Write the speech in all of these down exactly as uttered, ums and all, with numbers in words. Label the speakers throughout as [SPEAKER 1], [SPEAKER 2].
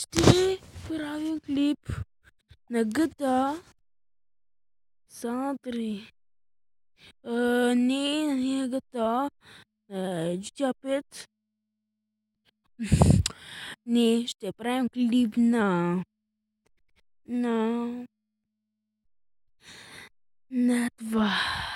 [SPEAKER 1] Ще правим клип на джи ти ей San три. Uh, не, не джи ти ей. Uh, джи ти ей пет. Не, ще правим клип на... На... На това.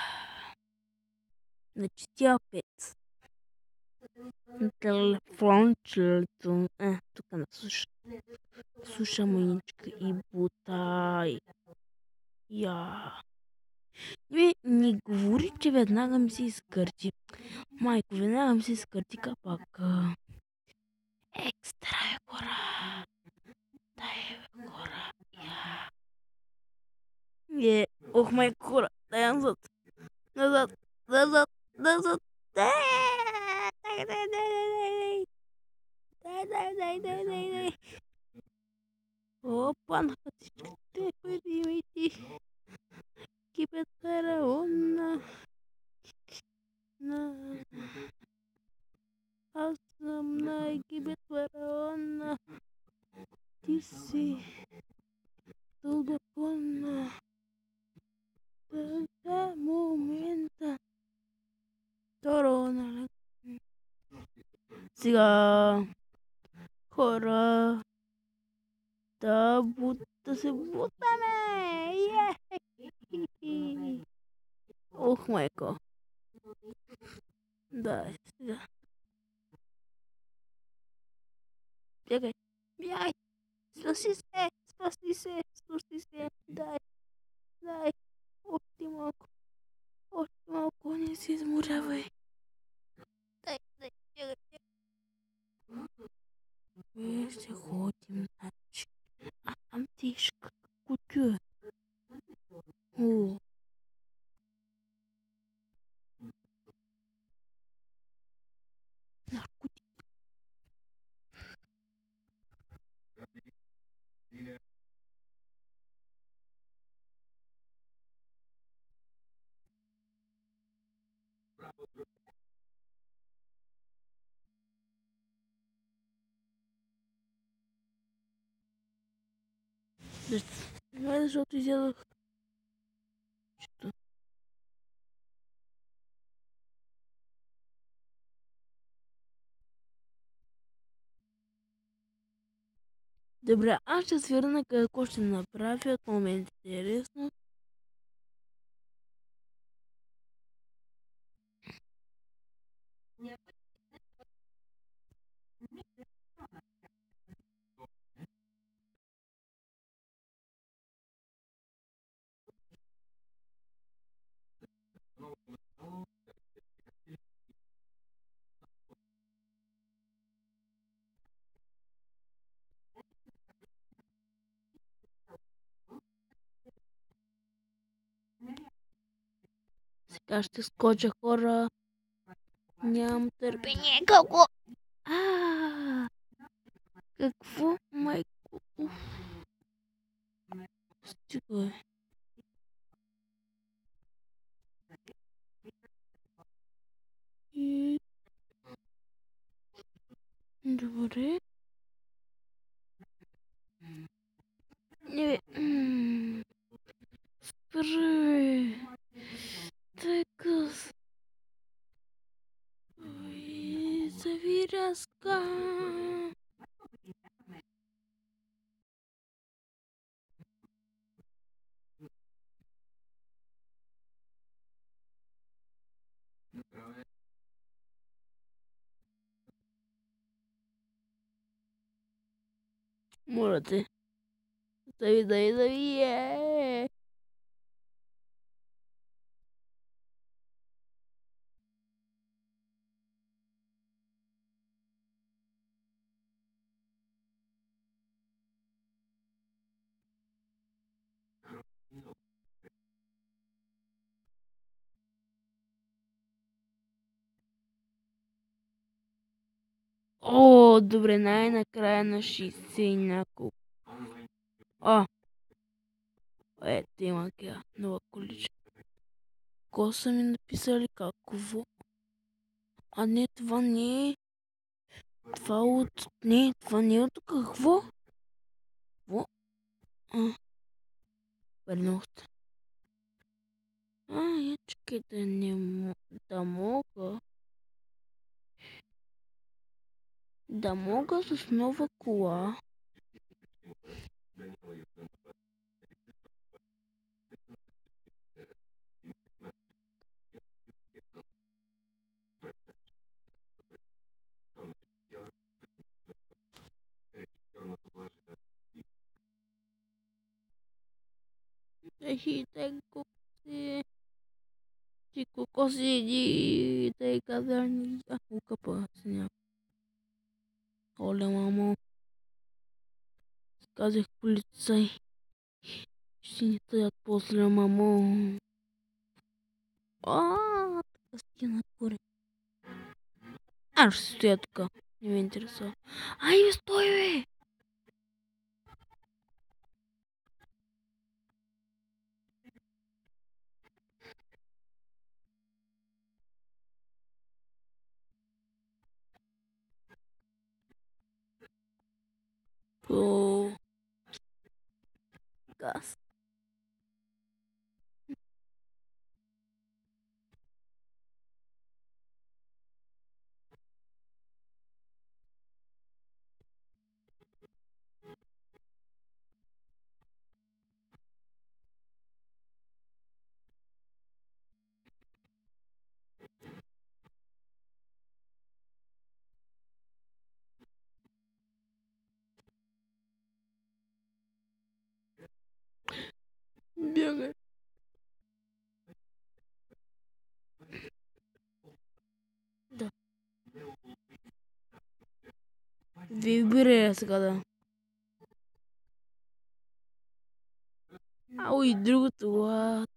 [SPEAKER 1] На джи ти ей пет. На телефон, челето. А, тук не слуша. Слуша мъничка и бутай. Я. Не, не говори, че веднага ми се изкърти. Майко, веднага ми се изкърти капака. Екстра е гора. Дай е гора. Я. Е, ох, майко, гора. Дай назад. Назад. Назад. Назад. Дай. Дай, дай, дай, дай, дай. Дай, дай, дай, дай, дай, дай. Опа, на всичките паримити. Кипят фараона. На... Аз съм на Египет фараона. Ти си дългоконна. Това момента. Второ, нали? Сега хора да, бут, да се бутаме. Е! Ох, майко. Да, сега. Бягай. Бягай. Спаси се. Спаси се. Спаси се. Дай. Дай. Още малко. Още малко. Не се изморявай. Дай, дай. Бягай. Вие ще ходим, значи. А, антишка. Кутю. О. Наркотик. Май, защото изядох. Що? Добре, аз ще свирна какво ще направя в момента. Интересно. Сега ще скоча, хора. Нямам търпение. Какво? А, какво, майко? Уф. Стига. И... Добре. Не, бе. Спри. Така. Ой, завиряска. Моля те. Дави, дави, дави. Е. О, добре, най-накрая на шейсет и няколко. А, ето има тя нова количка. Ко са ми написали какво? А не, това не е. Това от... Не, това не е от какво? А, вернухте. А, я чакай да не мо- да мога. Да мога с нова кола. Ехи, tego si. Chico così di dei caverni a cuca pasnia. Ole mamo. Сказах полицай. Ще ни стоят после мамо. А, така стена горе. Аз ще стоя тук. Не ме интересува. Ай, бе, стой, бе! По газ. Бягай. Да. Вибре сега, да. Ау, и другото. What?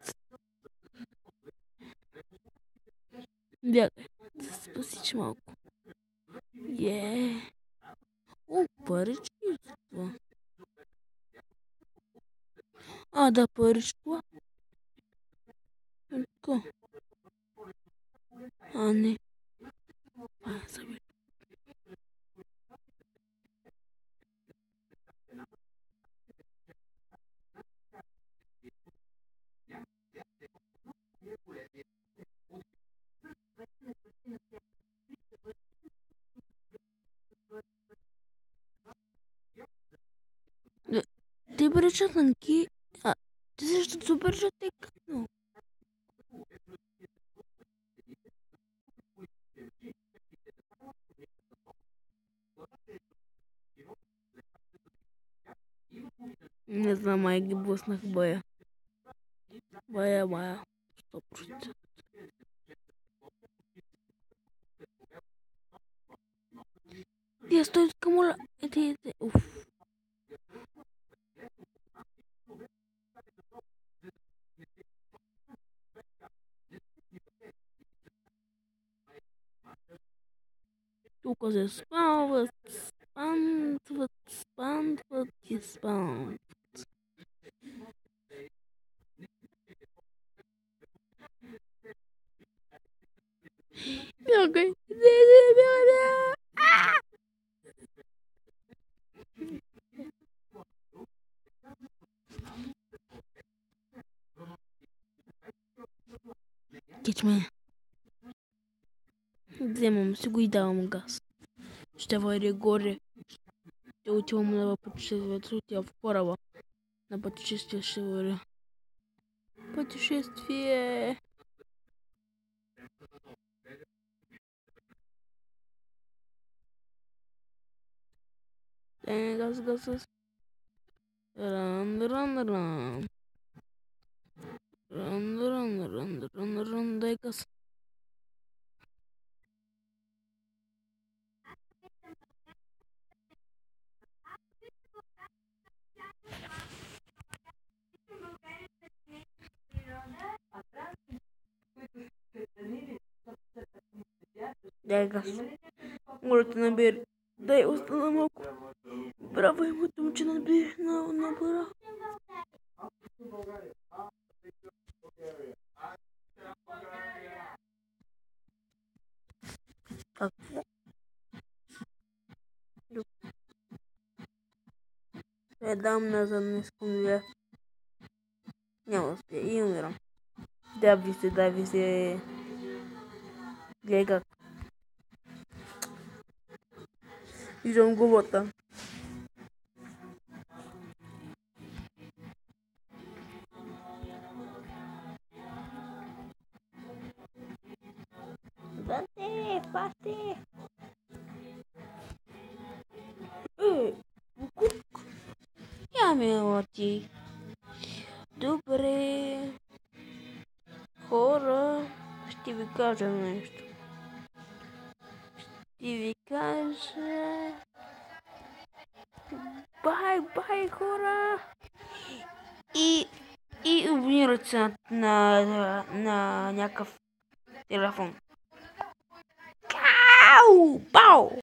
[SPEAKER 1] Бягай. Да се спасиш малко. Е. О, парички за това. А, да, паричко. Така. А, не. А, забравя. Да, ти паричат на ки... А, ти също супер ще е късно. Не знам, май ги блъснах бая. Бая, бая. сто процента. Я стой с камуля. Это, это, уф. Тук се спамват, спамват, спамват и спамват. Бягай. Не, не, бягай. Кич ме. Вземам си го и давам газ. Ще вървя горе. Ще отивам на пътешествие. Ще отива в кораба. На пътешествие ще вървя. Пътешествие. Е, газ, газ, газ. Ран, ран, ран. Ран, ран, ран, ран, ран, дай газ. Дай газ. Моля те, набери. Дай остана малко. Браво, имате момче, набери на, на пара. Как? Я дам назад на секунда. Няма да успея и умирам. Дави се, дави се. Гледай как. Виждам губата. Бате, пате. Е, кук. Я милоти. Добре. Хора, ще ви кажа нещо. Ще ви кажа... Бай, бай, хора! И, и абонирайте се на, на, на, на някакъв телефон. Ау! Бау!